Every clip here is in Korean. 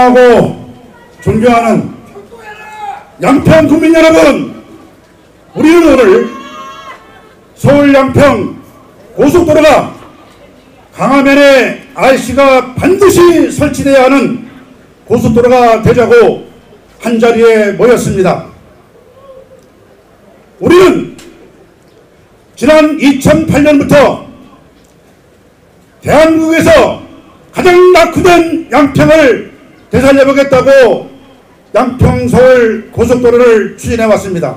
사랑하고 존경하는 양평 국민 여러분, 우리는 오늘 서울 양평 고속도로가 강화면에 RC가 반드시 설치되어야 하는 고속도로가 되자고 한자리에 모였습니다. 우리는 지난 2008년부터 대한민국에서 가장 낙후된 양평을 되살려보겠다고 양평 서울 고속도로를 추진해 왔습니다.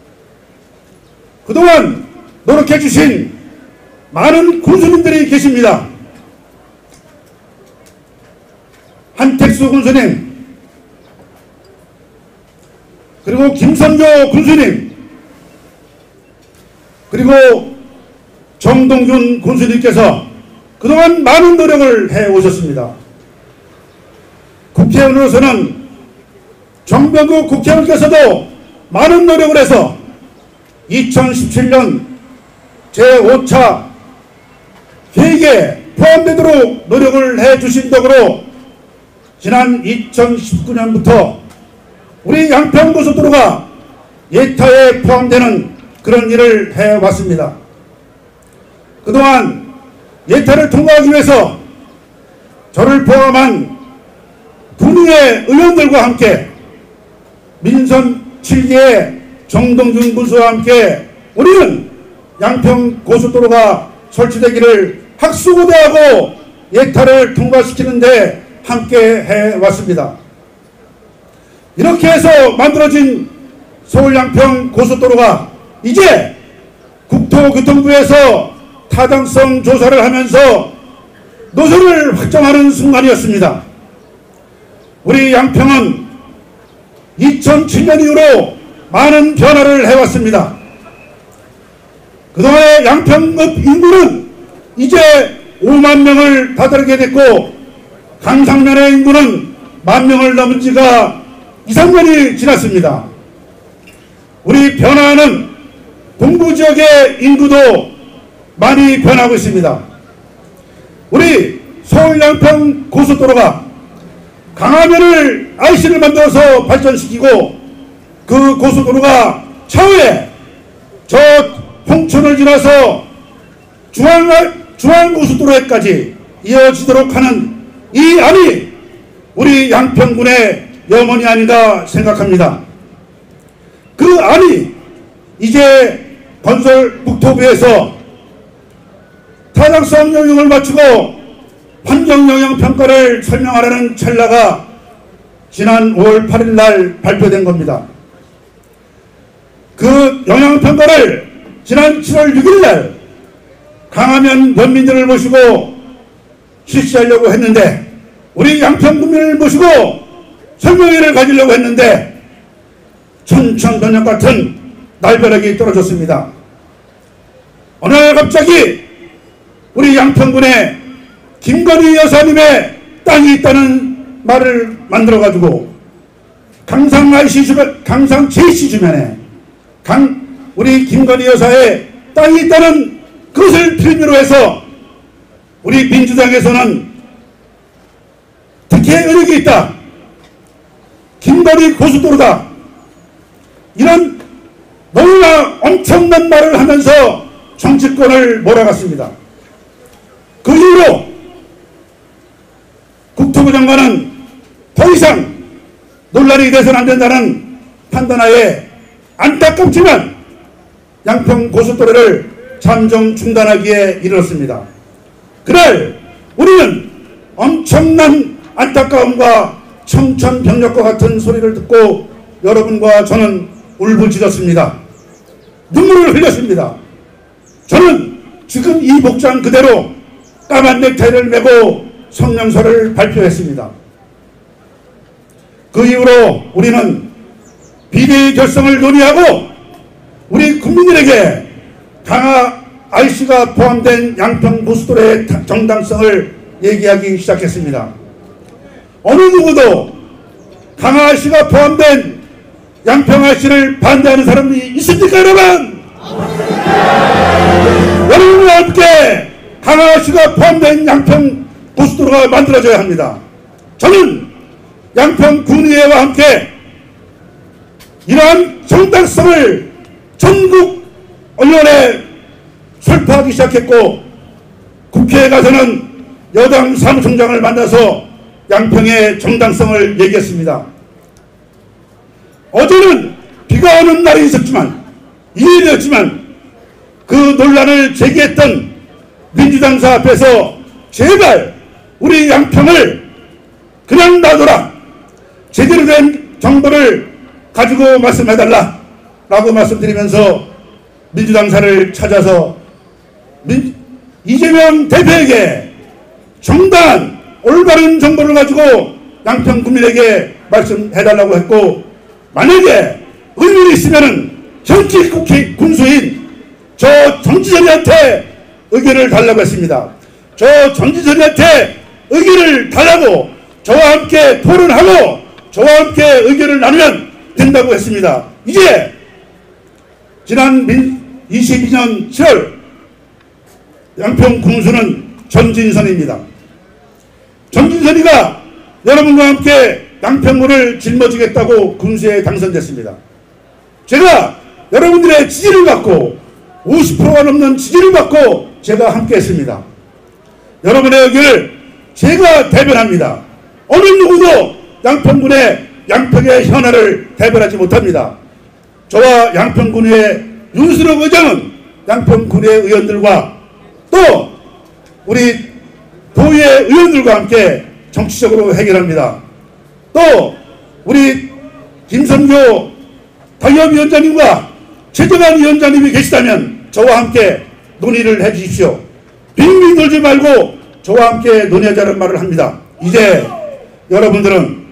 그동안 노력해 주신 많은 군수님들이 계십니다. 한택수 군수님, 그리고 김선조 군수님, 그리고 정동준 군수님께서 그동안 많은 노력을 해오셨습니다. 국회의원으로서는 정병국 국회의원께서도 많은 노력을 해서 2017년 제5차 계획에 포함되도록 노력을 해주신 덕으로 지난 2019년부터 우리 양평고속도로가 예타에 포함되는 그런 일을 해왔습니다. 그동안 예타를 통과하기 위해서 저를 포함한 국민의 의원들과 함께 민선 7기의 정동준 군수와 함께 우리는 양평 고속도로가 설치되기를 학수고대하고 예타를 통과시키는데 함께 해왔습니다. 이렇게 해서 만들어진 서울 양평 고속도로가 이제 국토교통부에서 타당성 조사를 하면서 노선을 확정하는 순간이었습니다. 우리 양평은 2007년 이후로 많은 변화를 해왔습니다. 그동안의 양평읍 인구는 이제 5만 명을 다다르게 됐고 강상면의 인구는 10,000명을 넘은 지가 2, 3년이 지났습니다. 우리 변화하는 동부지역의 인구도 많이 변하고 있습니다. 우리 서울 양평 고속도로가 강화면을 IC를 만들어서 발전시키고 그 고속도로가 차후에 저 홍천을 지나서 중앙고속도로에까지 이어지도록 하는 이 안이 우리 양평군의 염원이 아닌가 생각합니다. 그 안이 이제 건설국토부에서 타당성 영역을 맞추고 환경영향평가를 설명하라는 찰나가 지난 5월 8일 날 발표된 겁니다. 그 영향평가를 지난 7월 6일 날 강화면 연민들을 모시고 실시하려고 했는데 우리 양평 국민을 모시고 설명회를 가지려고 했는데 천천변역 같은 날벼락이 떨어졌습니다. 어느 날 갑자기 우리 양평군에 김건희 여사님의 땅이 있다는 말을 만들어가지고 강상 IC 주변, 강상 JC 주변에 우리 김건희 여사의 땅이 있다는 그것을 필요로 해서 우리 민주당에서는 특혜 의혹이 있다, 김건희 고속도로다, 이런 너무나 엄청난 말을 하면서 정치권을 몰아갔습니다. 그 이후로 국토부 장관은 더 이상 논란이 돼서는 안 된다는 판단하에 안타깝지만 양평 고속도로를 잠정 중단하기에 이르렀습니다. 그날 우리는 엄청난 안타까움과 청천벽력과 같은 소리를 듣고 여러분과 저는 울부짖었습니다. 눈물을 흘렸습니다. 저는 지금 이 복장 그대로 까만 넥타이를 메고 성명서를 발표했습니다. 그 이후로 우리는 비대위 결성을 논의하고 우리 국민들에게 강화 IC가 포함된 양평 고속도로의 정당성을 얘기하기 시작했습니다. 어느 누구도 강화 IC가 포함된 양평 IC를 반대하는 사람이 있습니까, 여러분? 여러분과 함께 강화 IC가 포함된 양평 고속도로가 만들어져야 합니다. 저는 양평군의회와 함께 이러한 정당성을 전국 언론에 설파하기 시작했고, 국회에 가서는 여당 사무총장을 만나서 양평의 정당성을 얘기했습니다. 어제는 비가 오는 날이 있었지만, 이해되었지만, 그 논란을 제기했던 민주당사 앞에서 제발 우리 양평을 그냥 놔둬라, 제대로 된 정보를 가지고 말씀해달라 라고 말씀드리면서 민주당사를 찾아서 이재명 대표에게 정당한 올바른 정보를 가지고 양평 국민에게 말씀해달라고 했고, 만약에 의문이 있으면은 현직 국회 군수인 저 정지선이한테 의견을 달라고 했습니다. 저 정지선이한테 의견을 달라고 저와 함께 토론하고 저와 함께 의견을 나누면 된다고 했습니다. 이제 지난 22년 7월 양평 군수는 전진선입니다. 전진선이가 여러분과 함께 양평군을 짊어지겠다고 군수에 당선됐습니다. 제가 여러분들의 지지를 받고 50%가 넘는 지지를 받고 제가 함께 했습니다. 여러분의 의견을 제가 대변합니다. 어느 누구도 양평군의 양평의 현안을 대변하지 못합니다. 저와 양평군의 윤수록 의장은 양평군의 의원들과 또 우리 도의회 의원들과 함께 정치적으로 해결합니다. 또 우리 김선교 당협위원장님과 최정환 위원장님이 계시다면 저와 함께 논의를 해 주십시오. 빙빙 돌지 말고 저와 함께 논의하자는 말을 합니다. 이제 여러분들은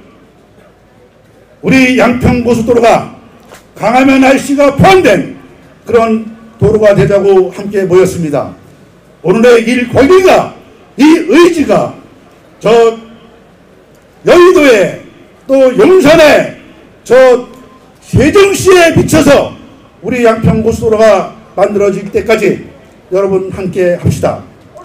우리 양평 고속도로가 강화면 IC가 포함된 그런 도로가 되자고 함께 모였습니다. 오늘의 일 권리가, 이 의지가 저 여의도에 또 용산에 저 세종시에 비춰서 우리 양평 고속도로가 만들어질 때까지 여러분 함께 합시다.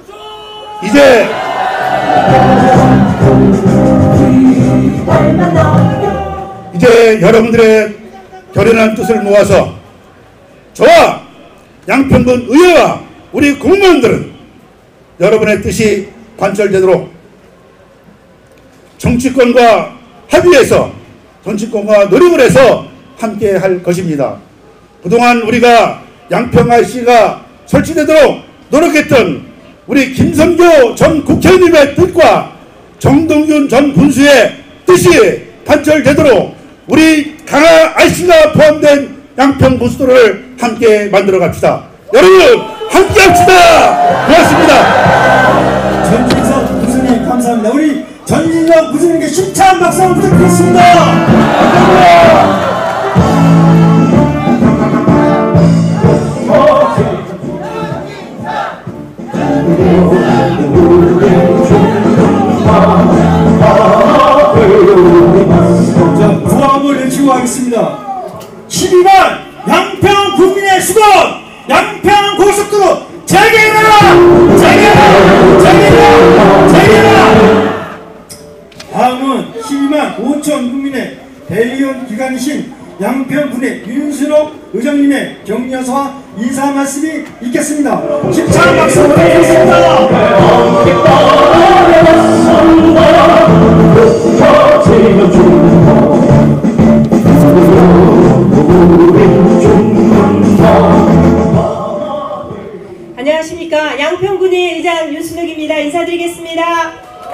이제 여러분들의 결연한 뜻을 모아서 저와 양평군 의회와 우리 공무원들은 여러분의 뜻이 관철되도록 정치권과 합의해서 정치권과 노력을 해서 함께 할 것입니다. 그동안 우리가 양평 IC가 설치되도록 노력했던 우리 김선교 전 국회의원님의 뜻과 정동균 전 군수의 뜻이 관철되도록 우리 강화 IC가 포함된 양평 고속도로를 함께 만들어 갑시다. 여러분 함께 합시다. 고맙습니다. 전진석 부수님 감사합니다. 우리 전진석 부수님께 힘찬 박수 한번 부탁드리겠습니다. 감사합니다. 자, 구호함을 외치고 하겠습니다. 12만 양평 국민의 수건, 양평 고속도로 재개해라! 재개해라! 재개해라! 재개해라! 다음은 12만 5천 국민의 대의원 기관이신 양평군의 윤순옥 의장님의 격려사와 인사 말씀이 있겠습니다. 힘찬 박수 부탁드리겠습니다. 안녕하십니까. 양평군의 의장 윤순옥입니다. 인사드리겠습니다.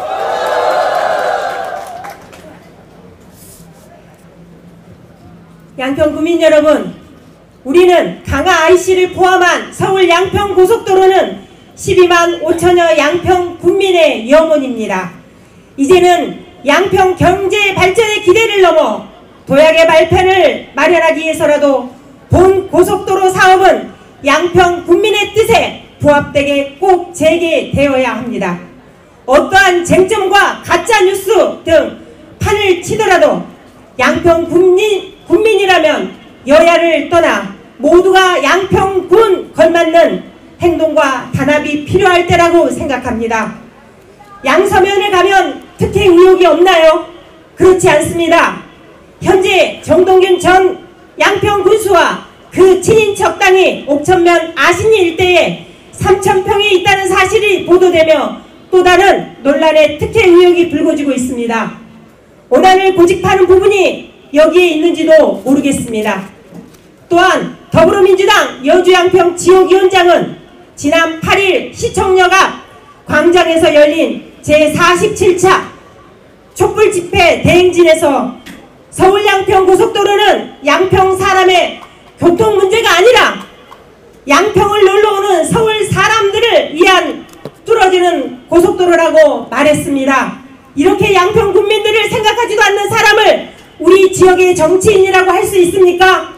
양평구민 여러분, 우리는 강화 IC를 포함한 서울 양평 고속도로는 12만 5천여 양평 국민의 영혼입니다. 이제는 양평 경제 발전의 기대를 넘어 도약의 발판을 마련하기 위해서라도 본 고속도로 사업은 양평 국민의 뜻에 부합되게 꼭 재개되어야 합니다. 어떠한 쟁점과 가짜뉴스 등 판을 치더라도 양평 국민이라면 여야를 떠나 모두가 양평군 걸맞는 행동과 단합이 필요할 때라고 생각합니다. 양서면에 가면 특혜 의혹이 없나요? 그렇지 않습니다. 현재 정동균 전 양평군수와 그 친인척당이 옥천면 아신리 일대에 3,000평이 있다는 사실이 보도되며 또 다른 논란의 특혜 의혹이 불거지고 있습니다. 오단을 고집하는 부분이 여기에 있는지도 모르겠습니다. 또한 더불어민주당 여주양평 지역위원장은 지난 8일 시청역 앞 광장에서 열린 제47차 촛불집회 대행진에서 서울 양평 고속도로는 양평 사람의 교통 문제가 아니라 양평을 놀러오는 서울 사람들을 위한 뚫어지는 고속도로라고 말했습니다. 이렇게 양평 국민들을 생각하지도 않는 사람을 우리 지역의 정치인이라고 할 수 있습니까?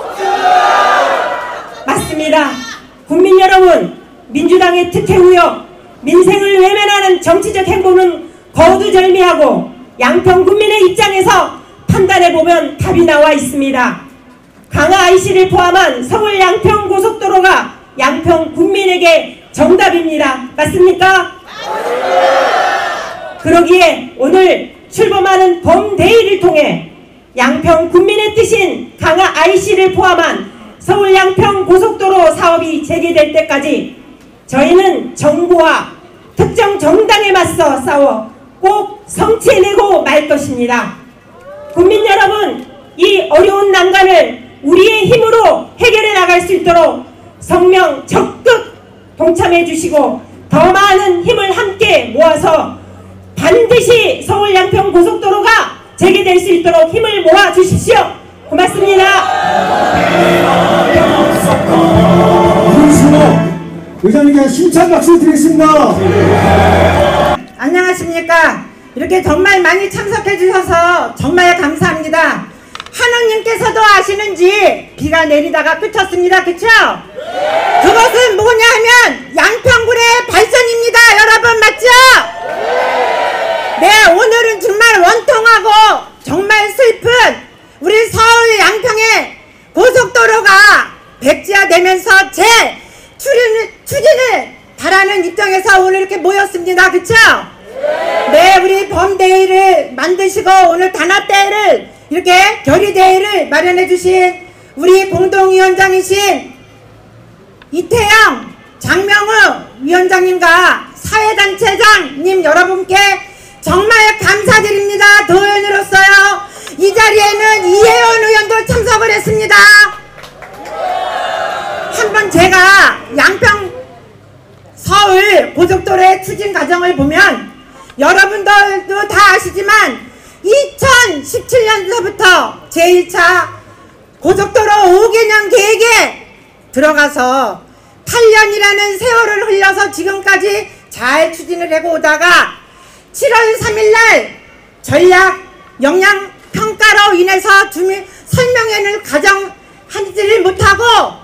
맞습니다. 국민 여러분, 민주당의 특혜 의혹, 민생을 외면하는 정치적 행보는 거두절미하고 양평 국민의 입장에서 판단해보면 답이 나와 있습니다. 강화 IC를 포함한 서울 양평 고속도로가 양평 국민에게 정답입니다. 맞습니까? 그러기에 오늘 출범하는 범대의를 통해 양평 국민의 뜻인 강화 IC를 포함한 서울 양평 고속도로 사업이 재개될 때까지 저희는 정부와 특정 정당에 맞서 싸워 꼭 성취해내고 말 것입니다. 국민 여러분, 이 어려운 난관을 우리의 힘으로 해결해 나갈 수 있도록 성명 적극 동참해 주시고 더 많은 힘을 함께 모아서 반드시 서울 양평 고속도로가 재개될 수 있도록 힘을 모아 주십시오. 고맙습니다. 의장님께 힘찬 박수 드리겠습니다. 안녕하십니까. 이렇게 정말 많이 참석해 주셔서 정말 감사합니다. 하느님께서도 아시는지 비가 내리다가 그쳤습니다. 그쵸? 그것은 뭐냐 하면 양평군의 발전입니다. 여러분 맞죠? 네, 오늘은 정말 원통하고 정말 슬픈 우리 서울 양평의 고속도로가 백지화되면서 제 추진을 바라는 입장에서 오늘 이렇게 모였습니다. 그쵸? 네, 우리 범대회를 만드시고 오늘 단합대회를 이렇게 결의대회를 마련해 주신 우리 공동위원장이신 이태영, 장명우 위원장님과 사회단체장님 여러분께 정말 감사드립니다. 도의원으로서요. 이 자리에는 이혜원 의원도 참석을 했습니다. 한번 제가 양평 서울 고속도로의 추진 과정을 보면 여러분들도 다 아시지만 2017년서부터 제1차 고속도로 5개년 계획에 들어가서 8년이라는 세월을 흘려서 지금까지 잘 추진을 하고 오다가 7월 3일날 전략 영향평가로 인해서 주민 설명회를 가정하지를 못하고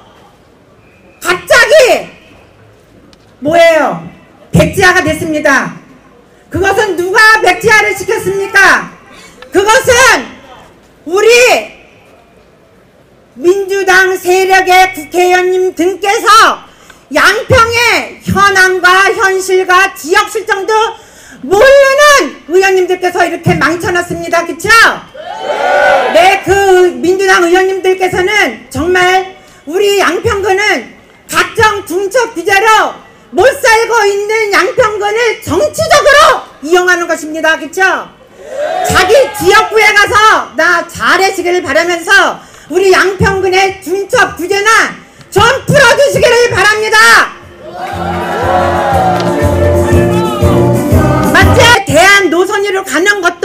갑자기 뭐예요? 백지화가 됐습니다. 그것은 누가 백지화를 시켰습니까? 그것은 우리 민주당 세력의 국회의원님 등께서 양평의 현안과 현실과 지역 실정도 모르는 의원님들께서 이렇게 망쳐놨습니다. 그쵸? 네, 그 민주당 의원님들께서는 정말 우리 양평군은 각종 중첩 규제로 못 살고 있는 양평군을 정치적으로 이용하는 것입니다. 그쵸? 자기 지역구에 가서 나 잘하시기를 바라면서 우리 양평군의 중첩 규제나 좀 풀어주시기를 바랍니다. 마치 대한 노선으로 가는 것도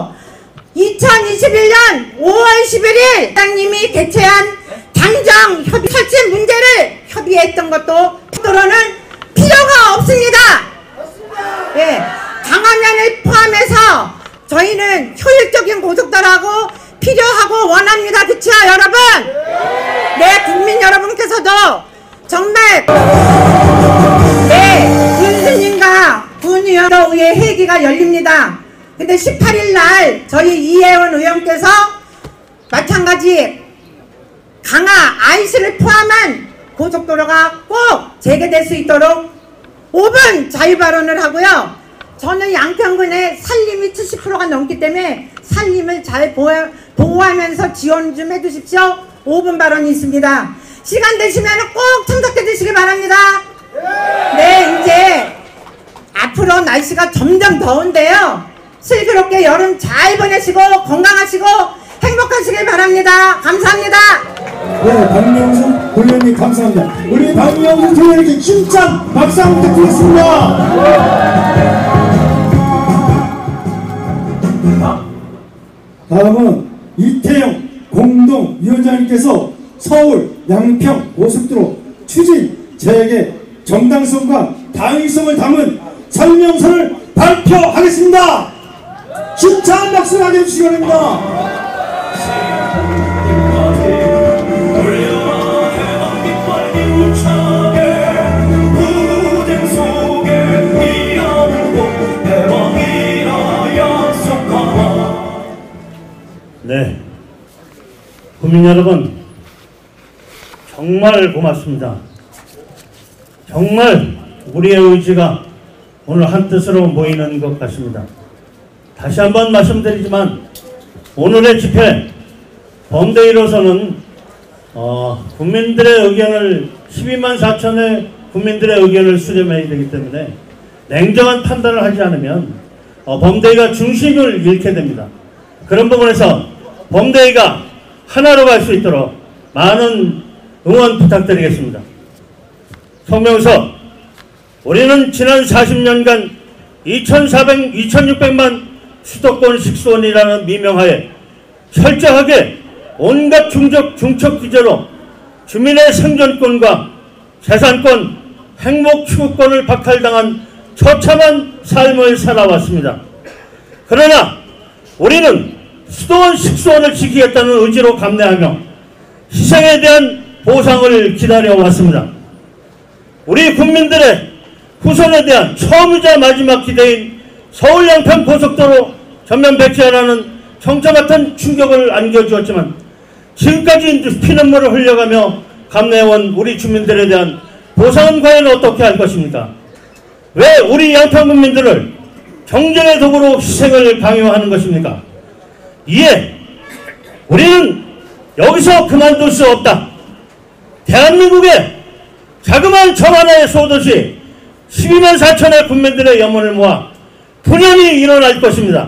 2021년 5월 11일 회장님이 개최한 당정 협의 설치 문제를 협의했던 것도 도로는 필요가 없습니다. 예, 강화면을 포함해서 저희는 효율적인 고속도로하고 필요하고 원합니다. 그쵸 여러분? 네, 국민 여러분께서도 정말 네, 군수님과 군의원의 회기가 열립니다. 근데 18일날 저희 이혜원 의원께서 마찬가지 강화 IC를 포함한 고속도로가 꼭 재개될 수 있도록 5분 자유발언을 하고요. 저는 양평군의 산림이 70%가 넘기 때문에 살림을 잘 보호하면서 지원 좀 해주십시오. 5분 발언이 있습니다. 시간 되시면 꼭 참석해 주시기 바랍니다. 네, 이제 앞으로 날씨가 점점 더운데요. 슬기롭게 여름 잘 보내시고 건강하시고 행복하시길 바랍니다. 감사합니다. 네, 박명수 본연님 감사합니다. 우리 박명수 본연에게 힘찬 박수 한번 부탁드리겠습니다. 다음은 이태영 공동위원장님께서 서울 양평 고속도로 추진 재개 정당성과 당위성을 담은 설명서를 발표하겠습니다. 힘찬 박수 맞아주시기 바랍니다. 네, 국민 여러분 정말 고맙습니다. 정말 우리의 의지가 오늘 한뜻으로 모이는 것 같습니다. 다시 한번 말씀드리지만 오늘의 집회 범대위로서는 국민들의 의견을 12만 4천의 국민들의 의견을 수렴해야 되기 때문에 냉정한 판단을 하지 않으면 범대위가 중심을 잃게 됩니다. 그런 부분에서 범대위가 하나로 갈 수 있도록 많은 응원 부탁드리겠습니다. 성명서, 우리는 지난 40년간 2600만 수도권 식수원이라는 미명하에 철저하게 온갖 중첩 규제로 주민의 생존권과 재산권, 행복 추구권을 박탈당한 처참한 삶을 살아왔습니다. 그러나 우리는 수도원 식수원을 지키겠다는 의지로 감내하며 희생에 대한 보상을 기다려왔습니다. 우리 국민들의 후손에 대한 처음이자 마지막 기대인 서울 양평 고속도로 전면 백지화라는 청차 같은 충격을 안겨주었지만 지금까지 피눈물을 흘려가며 감내해온 우리 주민들에 대한 보상은 과연 어떻게 할 것입니까? 왜 우리 양평 국민들을 경쟁의 도구로 희생을 강요하는 것입니까? 이에 우리는 여기서 그만둘 수 없다. 대한민국의 자그마한 점 하나의 소도시 12만 4천의 국민들의 염원을 모아 분연히 일어날 것입니다.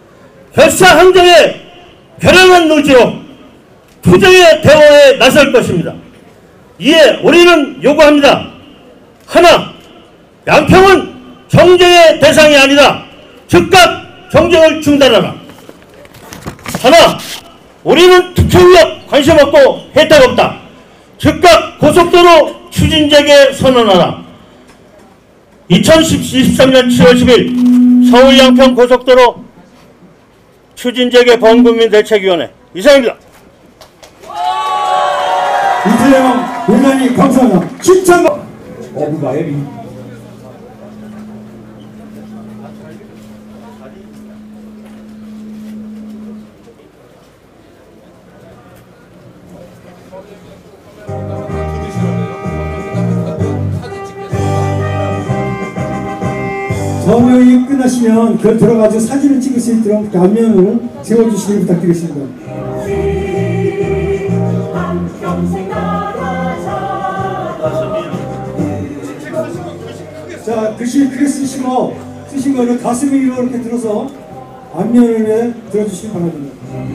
결사항정의 결연한 의지로 투쟁의 대화에 나설 것입니다. 이에 우리는 요구합니다. 하나, 양평은 정쟁의 대상이 아니다. 즉각 정쟁을 중단하라. 하나, 우리는 특혜위협 관심 없고 혜택 없다. 즉각 고속도로 추진재개 선언하라. 2023년 7월 10일 서울 양평 고속도로 추진재개 범국민대책위원회 이상입니다. 이태영 의원님 감사합니다. 힘찬 박수. 서명이 끝나시면 그 들어가서 사진을 찍을 수 있도록 앞면을 세워주시길 부탁드리겠습니다. 자, 글씨 크게 쓰신 거를 가슴 위로 이렇게 들어서 앞면을 들어주시기 바랍니다.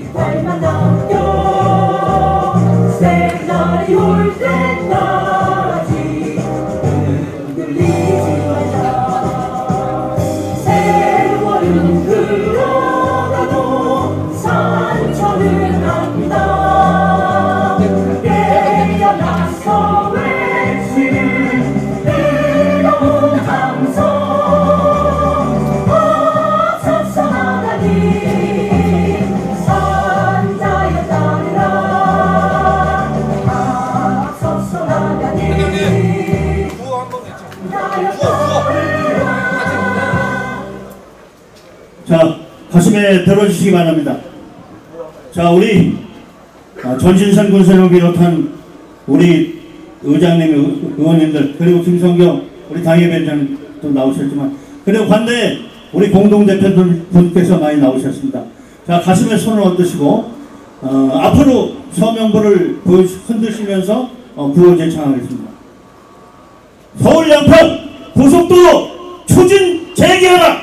자, 가슴에 들어주시기 바랍니다. 자, 우리 전신선 군수를 비롯한 우리 의장님, 의원님들, 그리고 김성경 우리 당협위원장도 나오셨지만, 그리고 관내에 우리 공동대표분께서 많이 나오셨습니다. 자, 가슴에 손을 얹으시고 앞으로 서명부를 흔드시면서 구호 제창하겠습니다. 서울 양평 고속도로 추진 재개하라!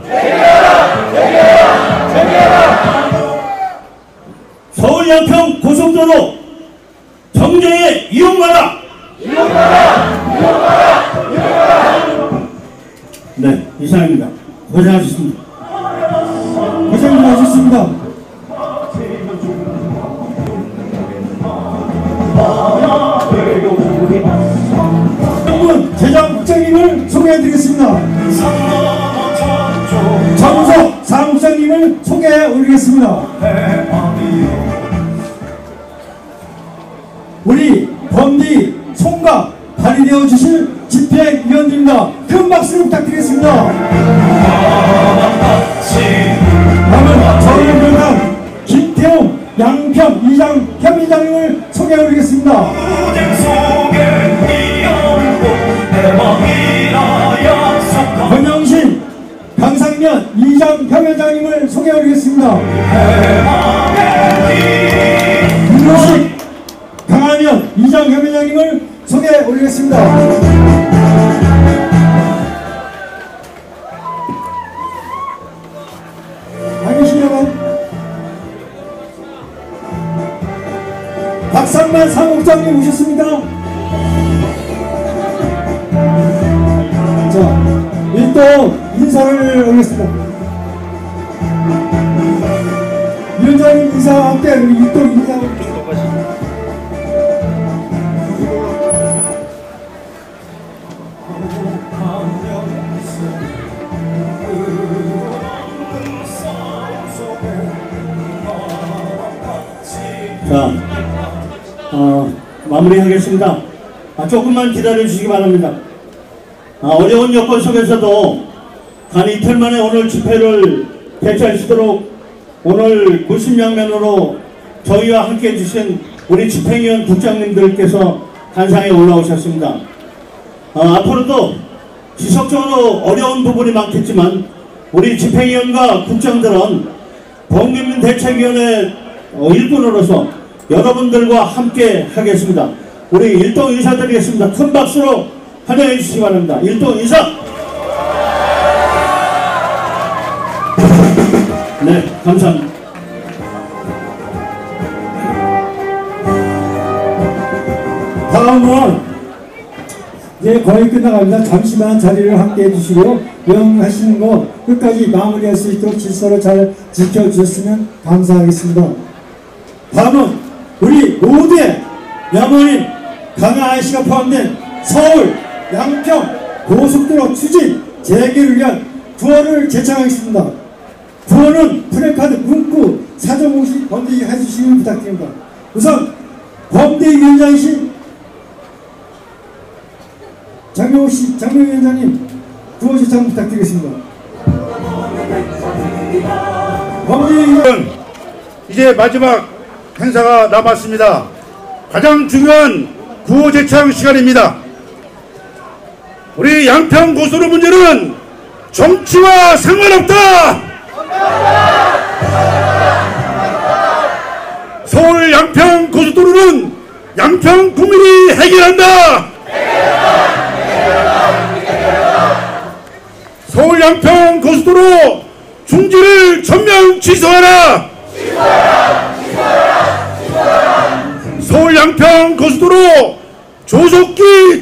서울 양평 고속도로 정쟁에 이용하라! 네, 이상입니다. 고생하셨습니다. 고생 많으셨습니다. 재정국장님을 소개해드리겠습니다. 정석 사무국장님을 소개해 올리겠습니다. 우리 범디 총각 발의되어 주실 집행위원들입니다. 큰 박수를 부탁드리겠습니다. 다음은 저희연합 김태웅 양평 이장 협의장님을 소개해 올리겠습니다. 권영신 강상면 이장 협의장님을 소개해 올리겠습니다. 윤호식 강하면 이장 협의장님을 소개해 올리겠습니다. 안계시냐고? 박상만 사무국장님 오셨습니다. 자, 일동 인사를 올리겠습니다. 위원장님 인사와 함께 일동 인사를 자, 마무리하겠습니다. 조금만 기다려주시기 바랍니다. 어려운 여건 속에서도 단 이틀 만에 오늘 집회를 개최하시도록 오늘 물심양면으로 저희와 함께 해주신 우리 집행위원 국장님들께서 단상에 올라오셨습니다. 앞으로도 지속적으로 어려운 부분이 많겠지만 우리 집행위원과 국장들은 범국민대책위원회 일꾼으로서 여러분들과 함께 하겠습니다. 우리 일동 인사드리겠습니다. 큰 박수로 환영해 주시기 바랍니다. 일동 인사! 네, 감사합니다. 다음은 이제 거의 끝나갑니다. 잠시만 자리를 함께 해주시고 명하시는 거 끝까지 마무리할 수 있도록 질서를 잘 지켜주셨으면 감사하겠습니다. 다음은 우리 모두의 야모님 강하 IC가 포함된 서울 양평 고속도로 추진 재개를 위한 구호를 제창하겠습니다. 구호는 플래카드 문구 사전공시 범대위 해주시길 부탁드립니다. 우선 범대위 위원장이신 장명호 위원장님 구호 제창 부탁드리겠습니다. 범대위 위원 이제 마지막 행사가 남았습니다. 가장 중요한 구호 제창 시간입니다. 우리 양평 고속도로 문제는 정치와 상관없다. 서울 양평 고속도로는 양평 국민이 해결한다. 서울 양평 고속도로 중지를 전면 취소하라. 서울 양평 고속도로 조속기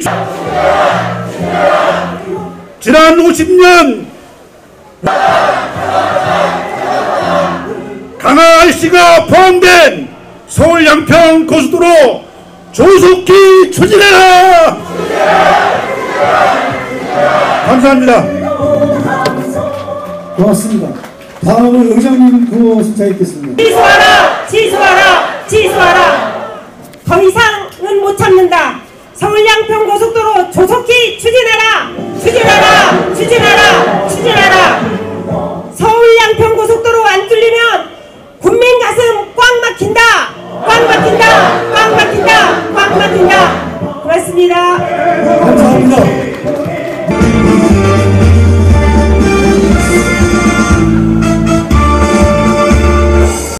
지난 50년 강하 IC가 포함된 서울 양평 고속도로 조속히 추진해라. 감사합니다. 고맙습니다. 다음은 의장님 구호 신청했겠습니다. 취소하라! 취소하라! 취소하라! 더 이상은 못 참는다. 서울 양평 고속도로 조속히 추진하라! 추진하라! 추진하라! 추진하라! 서울 양평 고속도로 안 뚫리면 국민 가슴 꽉 막힌다! 꽉 막힌다! 꽉 막힌다! 꽉 막힌다! 고맙습니다. 감사합니다.